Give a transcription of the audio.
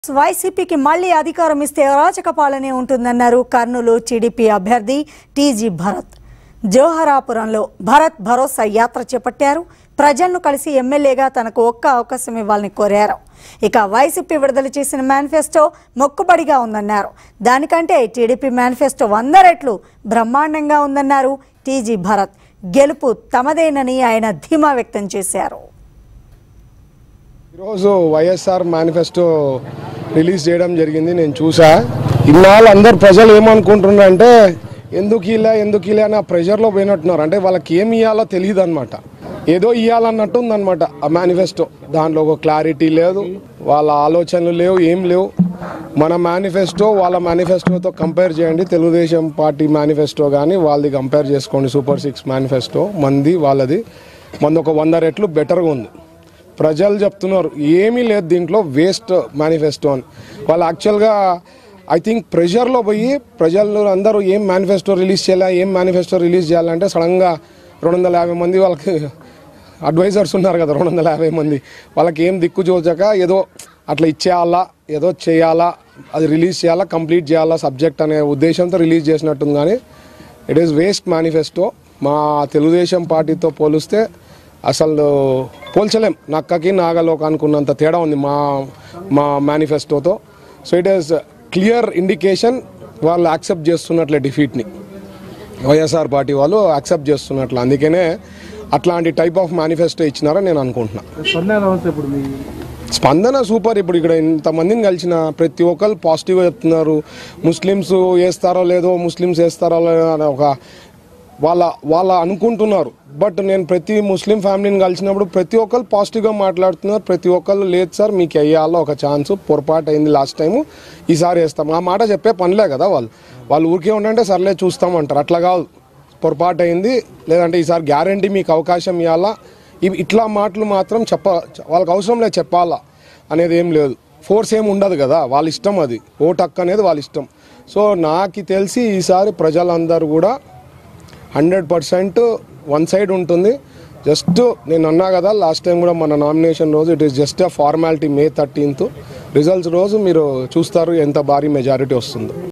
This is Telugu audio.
YSRCPకి మళ్ళీ అధికారం ఇస్తే అరాచక పాలనే ఉంటుందన్నారు కర్నూలు TDP అభ్యర్థి TG భరత్. జోహరాపురంలో భరత్ భరోసా యాత్ర చేపట్టారు. ప్రజలను కలిసి ఎమ్మెల్యేగా తనకు ఒక్క అవకాశం ఇవ్వాలని కోరారు. ఇక YSRCP విడుదల చేసిన మేనిఫెస్టో మొక్కుబడిగా ఉందన్నారు. దానికంటే TDP మేనిఫెస్టో 100 రెట్లు బ్రహ్మాండంగా ఉందన్నారు TG భరత్. గెలుపు తమదేనని ఆయన ధీమా వ్యక్తం చేశారు. ఈరోజు వైఎస్ఆర్ మేనిఫెస్టో రిలీజ్ చేయడం జరిగింది. నేను చూసా. ఇన్నాళ్ళు అందరు ప్రజలు ఏమనుకుంటున్నారంటే ఎందుకు ఇలా అని ఆ ప్రెషర్లో పోయినట్టున్నారు. అంటే వాళ్ళకి ఏమి ఇవ్వాలో తెలియదు అనమాట. ఏదో ఇవ్వాలన్నట్టు ఉందన్నమాట ఆ మేనిఫెస్టో. దాంట్లో ఒక క్లారిటీ లేదు, వాళ్ళ ఆలోచనలు లేవు, ఏం లేవు. మన మేనిఫెస్టో వాళ్ళ మేనిఫెస్టోతో కంపేర్ చేయండి. తెలుగుదేశం పార్టీ మేనిఫెస్టో కానీ వాళ్ళది కంపేర్ చేసుకోండి. సూపర్ 6 మేనిఫెస్టో మంది వాళ్ళది ఒక 100 రెట్లు బెటర్గా ఉంది. ప్రజలు చెప్తున్నారు ఏమీ లేదు దీంట్లో, వేస్ట్ మేనిఫెస్టో అని. వాళ్ళు యాక్చువల్గా ఐ థింక్ ప్రెషర్లో పోయి ప్రజలు అందరూ ఏం మేనిఫెస్టో రిలీజ్ చేయాలంటే సడన్గా 250 మంది వాళ్ళకి అడ్వైజర్స్ ఉన్నారు కదా, 250 మంది వాళ్ళకి ఏం దిక్కు చూచక ఏదో అట్లా ఇచ్చేయాలా, ఏదో చేయాలా, అది రిలీజ్ చేయాలా, కంప్లీట్ చేయాలా సబ్జెక్ట్ అనే ఉద్దేశంతో రిలీజ్ చేసినట్టుంది. కానీ ఇట్ ఈస్ వేస్ట్ మేనిఫెస్టో. మా తెలుగుదేశం పార్టీతో పోలిస్తే అసలు పోల్చలేం. నక్కకి నాగలోకి అనుకున్నంత తేడా ఉంది మా మేనిఫెస్టోతో. So it is clear indication వాళ్ళు యాక్సెప్ట్ చేస్తున్నట్లే డిఫీట్ని. వైఎస్ఆర్ పార్టీ వాళ్ళు యాక్సెప్ట్ చేస్తున్నట్లు. అందుకనే అట్లాంటి టైప్ ఆఫ్ మేనిఫెస్టో ఇచ్చినారని నేను అనుకుంటున్నా. స్పందన సూపర్. ఇప్పుడు ఇక్కడ ఇంతమందిని కలిసిన ప్రతి ఒక్కరు పాజిటివ్గా చెప్తున్నారు. ముస్లిమ్స్ వేస్తారో లేదో అని ఒక వాళ్ళ అనుకుంటున్నారు. బట్ నేను ప్రతి ముస్లిం ఫ్యామిలీని కలిసినప్పుడు ప్రతి ఒక్కరు పాజిటివ్గా మాట్లాడుతున్నారు. ప్రతి ఒక్కరు లేదు సార్ మీకు వేయాలో ఒక ఛాన్స్, పొరపాటు అయింది లాస్ట్ టైము, ఈసారి వేస్తాం. ఆ మాట చెప్పే పనిలే కదా వాళ్ళు ఊరికే ఉండంటే సర్లే చూస్తామంటారు. అట్లా కాదు, పొరపాటు అయింది లేదంటే ఈసారి గ్యారంటీ మీకు అవకాశం ఇవ్వాలా, ఇట్లా మాటలు మాత్రం వాళ్ళకి అవసరం లేదు చెప్పాలా అనేది ఏం లేదు. ఫోర్స్ ఏమి ఉండదు కదా, వాళ్ళ ఇష్టం, అది ఓటు హక్కు అనేది వాళ్ళ ఇష్టం. సో నాకు తెలిసి ఈసారి ప్రజలందరూ కూడా 100% వన్ సైడ్ ఉంటుంది. జస్ట్ నేను అన్నా కదా లాస్ట్ టైం కూడా మన నామినేషన్ రోజు, it is just a formality. May 13th results రోజు మీరు చూస్తారు ఎంత భారీ మెజారిటీ వస్తుందో.